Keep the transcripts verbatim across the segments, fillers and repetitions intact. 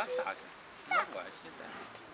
Chyba tak. No właśnie ten.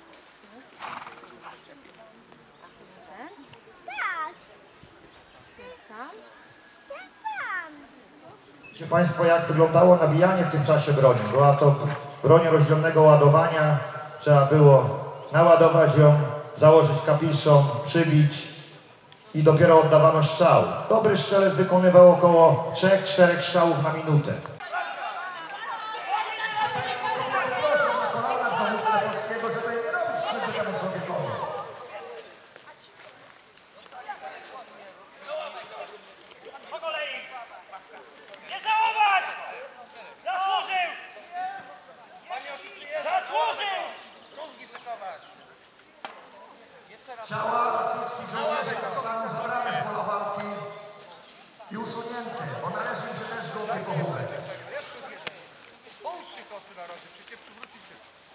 Tak. Ten sam? Ten sam. Wiecie Państwo, jak wyglądało nabijanie w tym czasie broni? Była to broń rozdzielnego ładowania. Trzeba było naładować ją, założyć kapiszon, przybić i dopiero oddawano strzał. Dobry strzelec wykonywał około trzech czterech strzałów na minutę. Ciała rosyjskich żołnierzy zostaną zabrane z pola walki i usunięte, bo należy im się też godny pochówek. Połóżcie kosy na razie, przecież przywrócicie.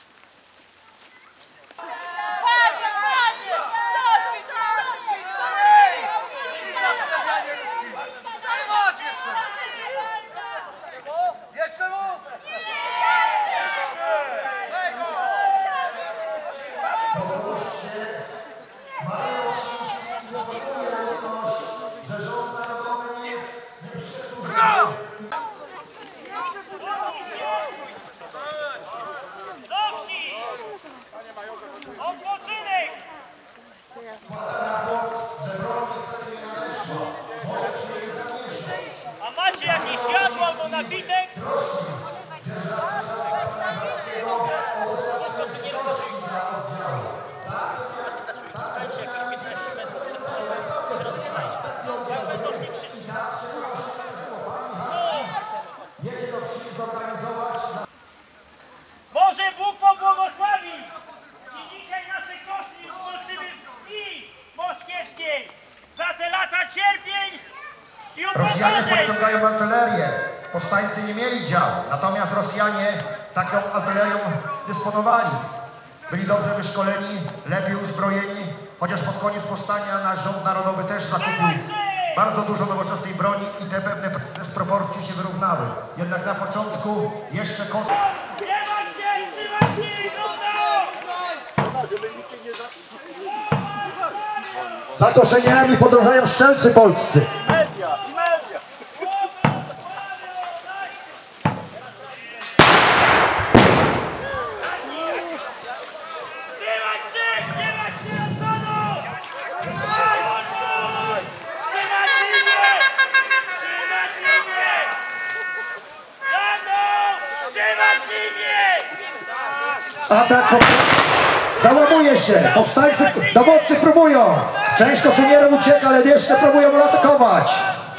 Panie, panie! Dosyć, dosyć! Ej! I zastawianie ludzkim! Nie masz jeszcze! Jeszcze mu! Jeszcze! Daj go! Pomóżcie Marii Łoszczyńskiej i informuje ludność, że rząd narodowy nie, nie przyszedł z Odpoczynek! Pada raport, że broń niestety nie nadeszła. Może przyjechać za miesiąc. A macie jakieś światło albo napitek? Wiecie, to wsi zorganizować. Może Bóg pobłogosławi! I dzisiaj nasze kosy włączymy w krwi moskiewskiej za te lata cierpień i Rosjanie upokorzeń! podciągają artylerię. Powstańcy nie mieli dział, natomiast Rosjanie taką artylerią dysponowali. Byli dobrze wyszkoleni, lepiej uzbrojeni, chociaż pod koniec powstania nasz rząd narodowy też zakupił bardzo dużo nowoczesnej broni i te pewne dysproporcje się wyrównały. Jednak na początku jeszcze kos... Trzymać się! Trzymać się! Za koszeniami podążają strzelcy polscy. Trzymać się! Trzymać się od przodu! Trzymać linię! Trzymać linię! Za mną! Trzymać linię! Atak po... Załamuje się. Powstańcy, dowódcy próbują. Część koszenierów ucieka, ale jeszcze próbują atakować.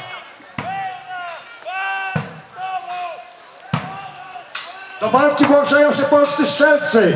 Do walki włączają się polscy strzelcy.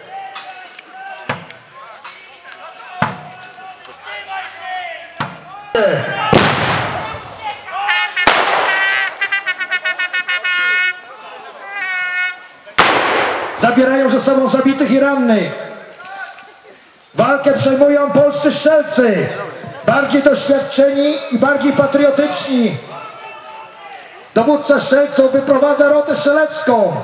Zabierają ze sobą zabitych i rannych. Walkę przejmują polscy strzelcy. Bardziej doświadczeni i bardziej patriotyczni. Dowódca strzelców wyprowadza rotę strzelecką.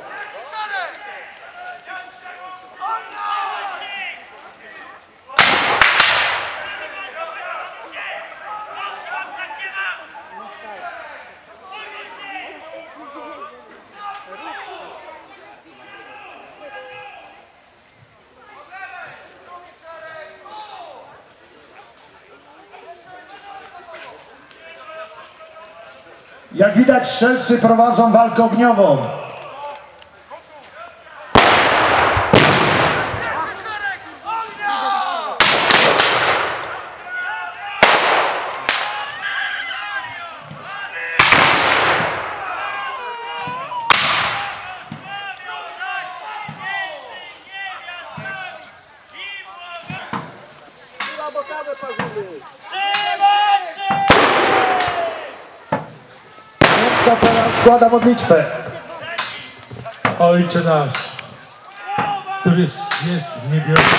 Jak widać, strzelcy prowadzą walkę ogniową. Składa modlitwę. Ojcze nasz, któryś jest w niebiosach,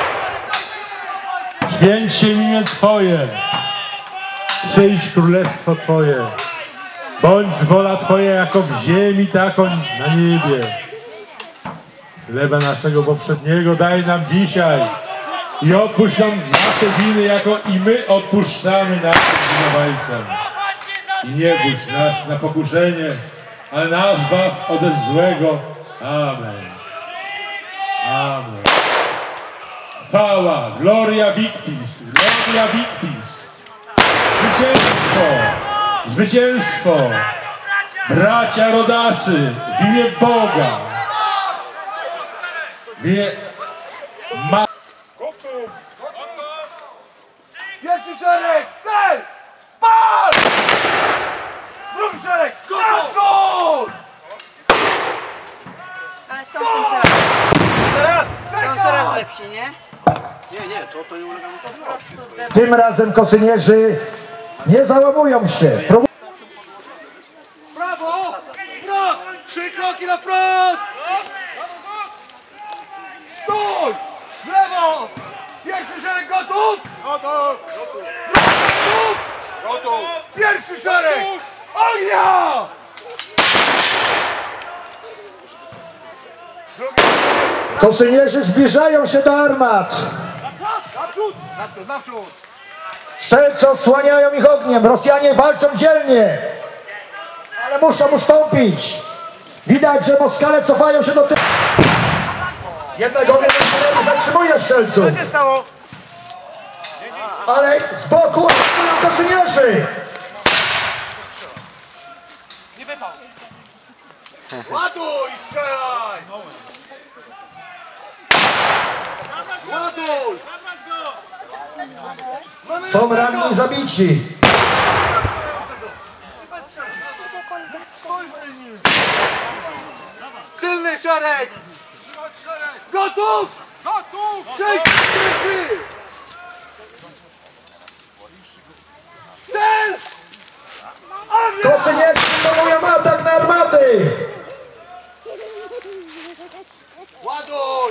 święć się imię Twoje, przyjdź królestwo Twoje, bądź wola Twoja jako w ziemi, taką na niebie. chleba naszego poprzedniego daj nam dzisiaj i odpuść nam nasze winy, jako i my odpuszczamy naszym winowajcom. I nie puść nas na pokuszenie, ale nas zbaw ode złego. Amen. Amen. Chwała, gloria victis, gloria victis. Zwycięstwo, zwycięstwo. Bracia rodacy, w imię Boga. W imię Ma... Pierwszy szereg, cel! Pal! Drugi szereg, naprzód! Ale są w tym coraz, Jeszcze raz, są coraz lepsi, nie? Tym razem kosynierzy nie załamują się. Prób- Brawo! Wprost! Trzy kroki na wprost! Stój! W lewo! Pierwszy szereg gotów! Gotów! Gotów! Gotów! Pierwszy szereg! Ognia! Kosynierzy zbliżają się do armat. Naprzód! Naprzód, naprzód! Strzelcy osłaniają ich ogniem. Rosjanie walczą dzielnie, ale muszą ustąpić. Widać, że Moskale cofają się do tyłu. Jednak ogień zatrzymuje strzelców. Co się stało? Ale z boku atakują kosynierzy. Nie wypał! Ładuj! Strzelaj! Ładuj! Mamy Są ranni i zabici. Tylny szereg! Gotów! Gotów! Sześć, trzy! Cel! Ognia! Kosynierzy wykonują atak na armaty. Ładuj!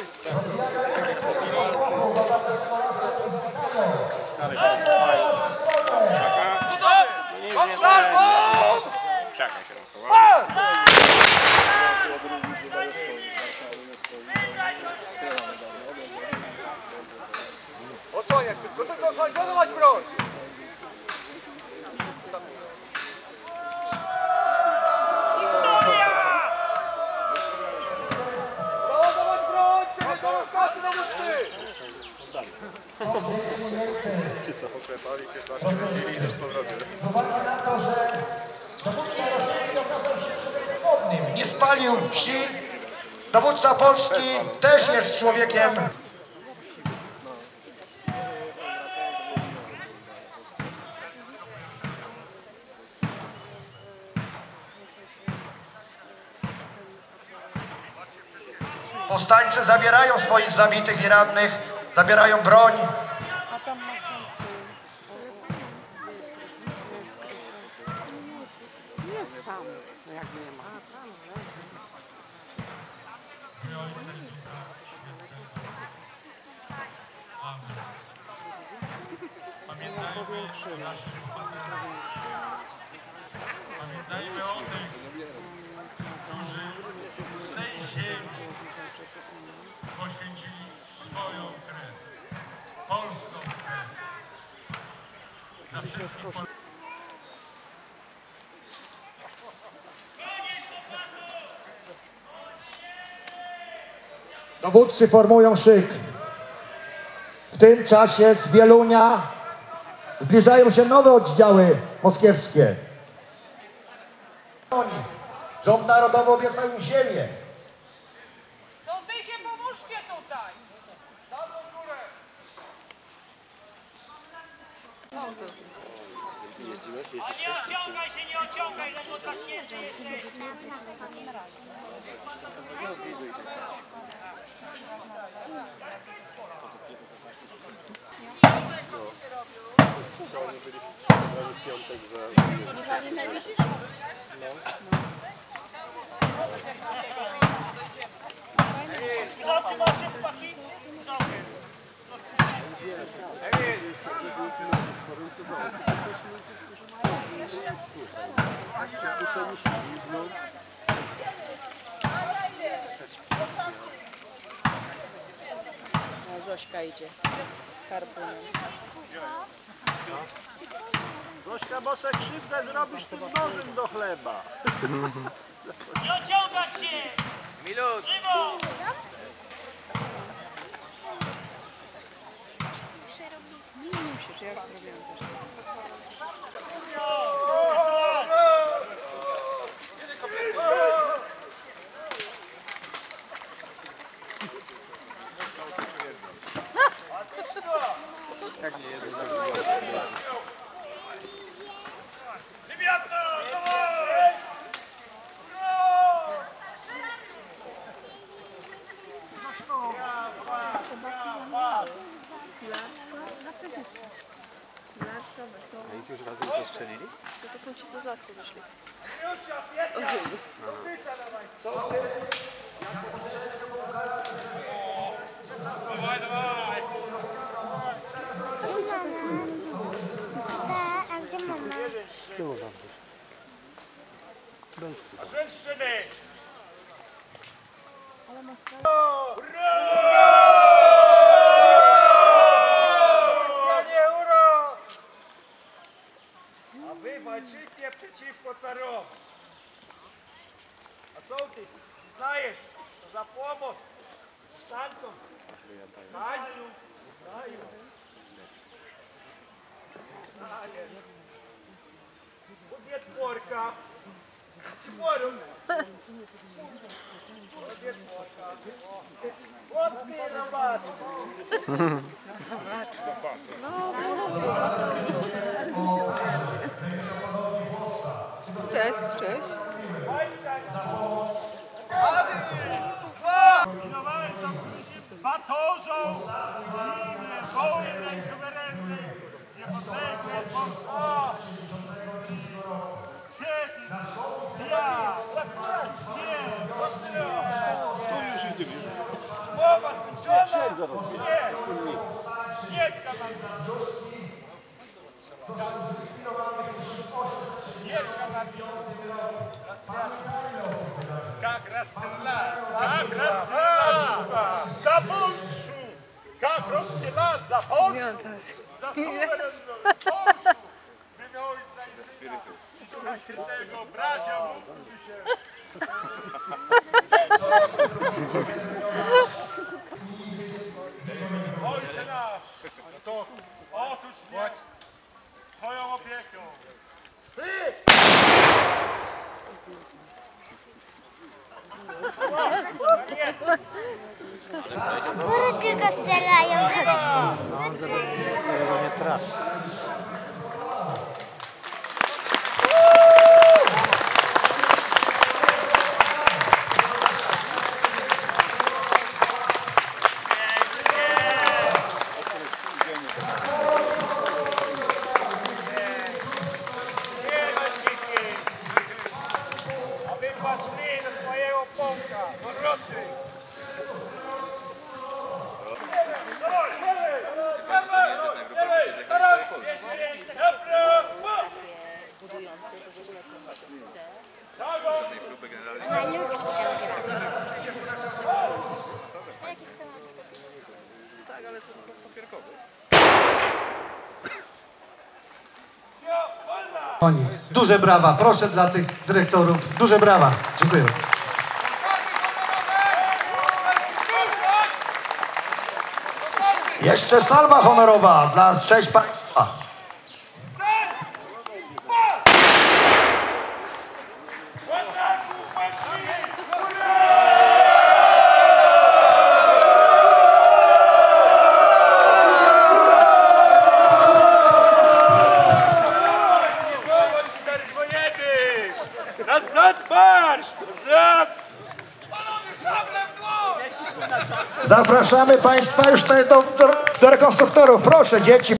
Krzaka się rozchował. Odsłaniać szybko, tylko odsłaniać, ładować broń! Ładować broń! Czekaj do rozkazu dowódcy! Nie spalił wsi. Dowódca Polski też jest człowiekiem. Powstańcy zabierają swoich zabitych i rannych, zabierają broń. Jest tam, jak nie ma. Pamiętajmy o tych, którzy z tej ziemi poświęcili swoją krew, polską krew, za wszystkich Polaków. Dowódcy formują szyk. W tym czasie z Wielunia zbliżają się nowe oddziały moskiewskie. Rząd Narodowy obiecał im ziemię. To wy się pomóżcie tutaj! A nie ociągaj się, nie ociągaj, bo zaśnięty jesteś. Całkiem macie chłopaki? Całkiem. Zośka idzie. Karpunem. Gośka, bo se krzywdę zrobisz tym nożem do chleba. Nie ociągać się! Minut! Szymon! Nie musisz, ja już zrobiłam też. A ich już razem zastrzelili? To są ci, co z lasku wyszli. A gdzie mama? Szybszy być! A wy walczycie przeciwko carowi. A sołtys, znajesz za pomoc stancom. Kaziu, znaju. Znaję. Od jedworka. Czworu. Od jedworka. Od mnie na matku. Cześć, cześć. Pilnowałem to batorzą i wojen suwerennej, niepodległej Polski. Krzyk, ja, gdzie? Mowa skończona? Nie. Nie, как расстрелять, как расстрелять, за Польшу, как расстрелять за Польшу, за суверенную Польшу, в imię Ojca i Syna i Ducha Świętego, bracia módlmy się. Ojcze nasz, otucz mnie Twoją opieką. Kurki go strzelają, Duże brawa, proszę dla tych dyrektorów, duże brawa. Dziękuję bardzo. Jeszcze salwa honorowa dla cześć państwa. Nazad marsz! Nazad! Zapraszamy państwa już tutaj do, do, do rekonstruktorów. Proszę, dzieci.